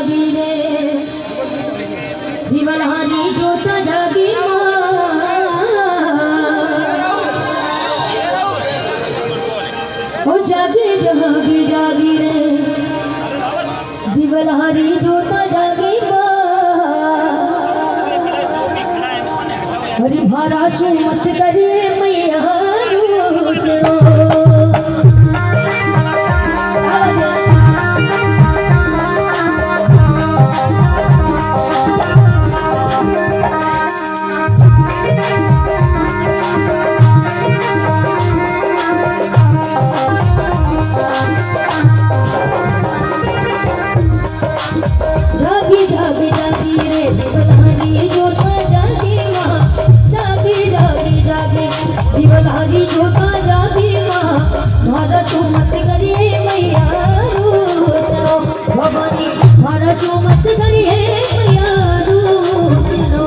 जागी रे दिवलहारी जोता जागी ओ जागी जागी जागी रे दिवलहारी जोता जागी हरि भारा सु मत करिए मैया रो जागी जागी जागी रे दिवलहारी जोता जागी माँ जागी जागी जागी दिवलहारी जोता जागी माँ मारा सुमत करिए मैया रोसनो भवानी मारा सुमत करिए मैया रोसनो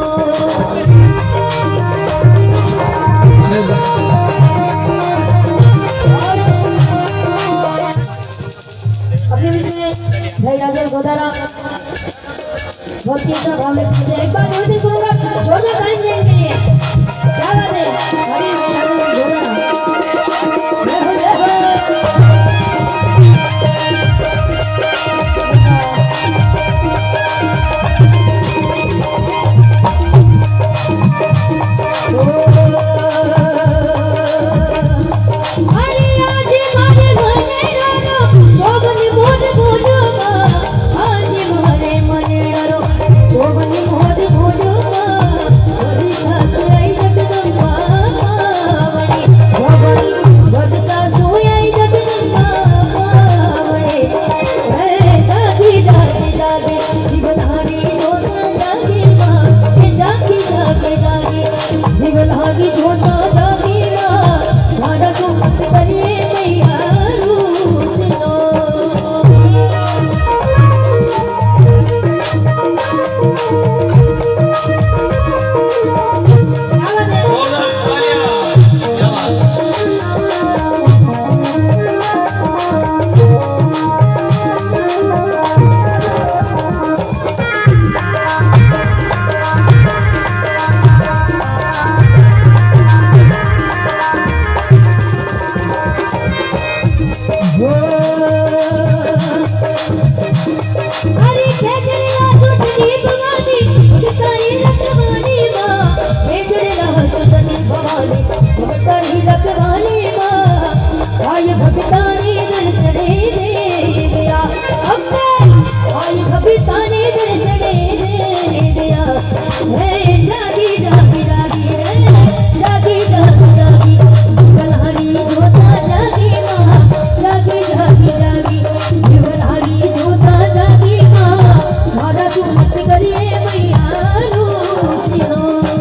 अपने बीच में भाई राजल गोदारा बहुत ही अच्छा भाव लेते हैं एक बार बहुत ही सुनूंगा छोड़ना टाइम देंगे क्या बात है अरे भाई राजल गोदारा दिवलहारी जोता जागी मारा सुमत करिए मैया रोसनो अरे खेजड़िया सुतनी भवानी भक्तारी रखवानी माँ खेजड़िया सुतनी भवानी भक्तारी रखवानी माँ आय भक्तानी दर्शने देविया अम्बे आय भक्तानी दर्शने देविया हे जागी जागी जागी रे जागी जागी जागी दिवलहारी जोता जागी माँ जागी जागी जागी दिवलहारी जोता जागी माँ मारा सुमत करिए मैया रोसनो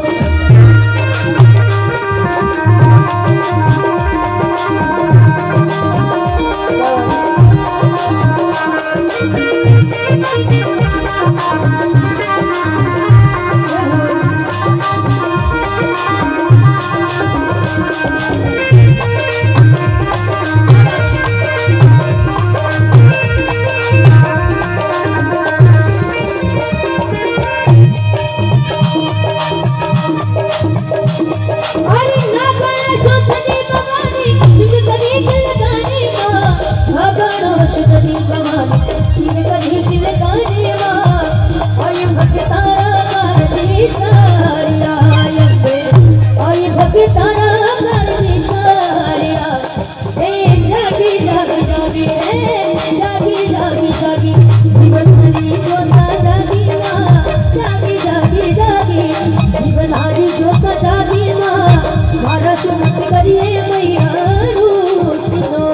अरे नागण सुतनी भवानी सिंह करी दिल गाने माँ नागण सुतनी भवानी सिंह करी दिल गाने माँ आय भक्तारा कारती सारिया आय भक्तारा कारती सारिया हे जागी जागी जागी रे जागी जागी जागी दिवलहारी जोता जागी माँ जागी जागी जागी दिवलहारी जोता जागी माँ मारा सुमत करिए मैया रोसनो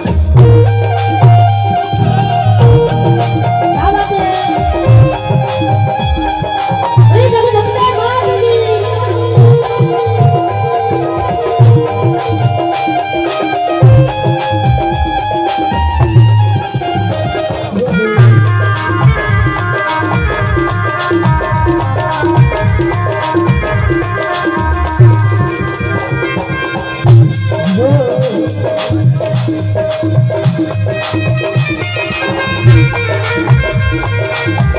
क्या बात है अरे जगदम्बे माँ Thank you.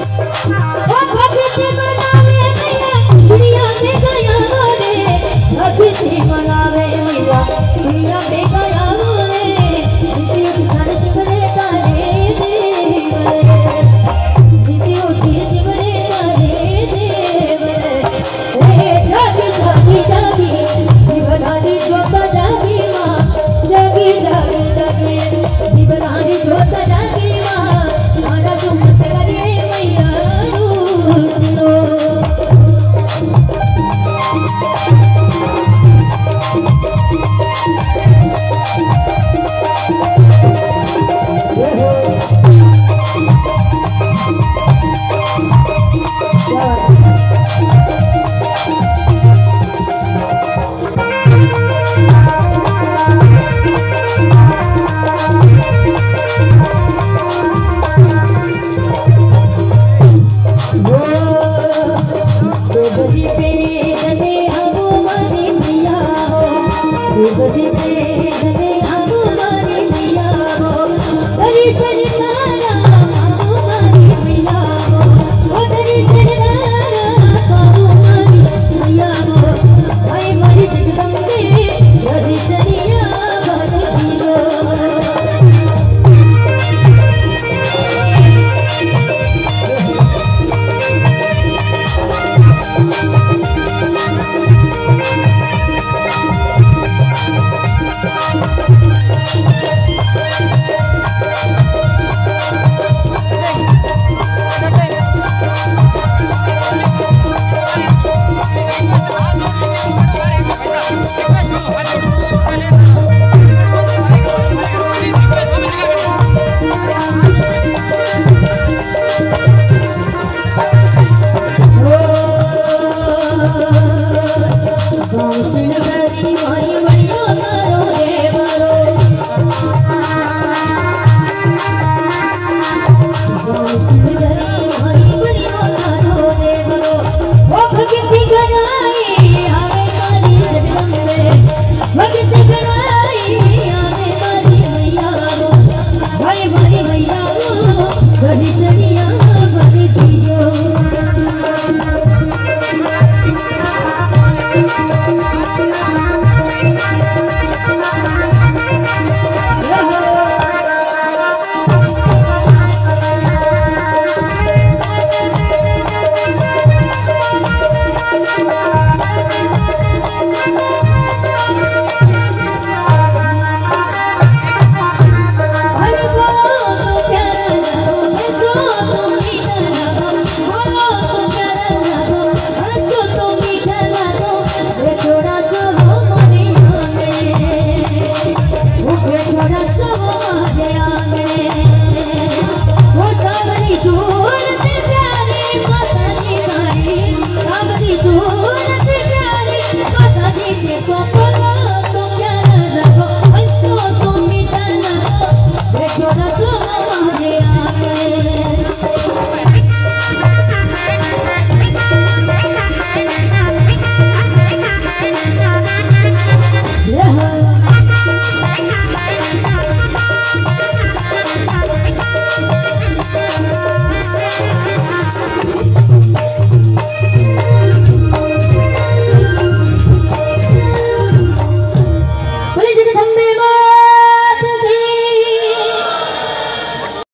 भक्ति मनावे मैया चिड़िया पे गया रे, भक्ति मनावे मैया चिड़िया पे गया रे, जीती उठी थाने सिमरे तारे देव रे, जीती उठी सिमरे तारे देव रे, जागी जागी जागी दीवलानी जोता जागी माँ, जागी जागी जागी दीवलानी जोता जागी माँ, आजा सुमत करे मैया सुनो। Sing